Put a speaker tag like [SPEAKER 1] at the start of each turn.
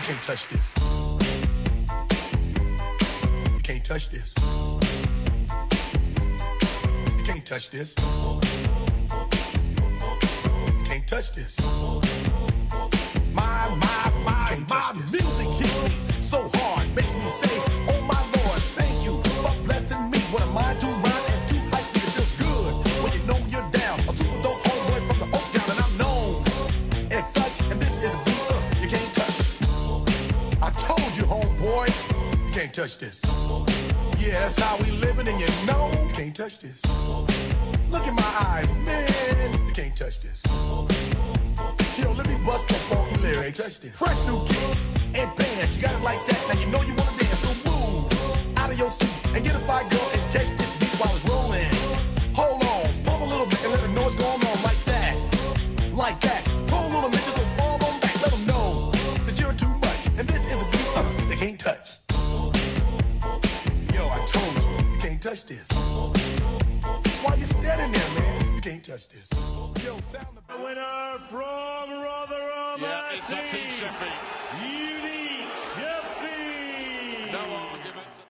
[SPEAKER 1] can't touch this. You can't touch this. You can't touch this. You can't touch this. My music hits me so hard, makes me say, oh my Lord, thank you for blessing me. What am I to rhyme and to hype me? It feels good when you know you're down. A super dope homeboy from the Oak Town, and I'm known as such. And this is a beat you can't touch. I told you, homeboy, you can't touch this. Yeah, that's how we living, and you know you can't touch this. Look in my eyes, man, you can't touch this. Yo, let me bust that funky lyrics. Fresh new kicks and bands, you got it like that. Now you know you wanna dance, so move out of your seat and get a fire girl and catch this beat while it's rolling. Hold on, pump a little bit and let them know what's going on like that. Like that. Pull a little bitches and fall on back. Let them know that you're too much. And this is a beat they can't touch. Yo, I told you can't touch this. Why you standing there, man? You can't touch this. Yo, sound the winner from Rotherham.
[SPEAKER 2] Yeah, it's up to Sheffield.
[SPEAKER 3] Unique.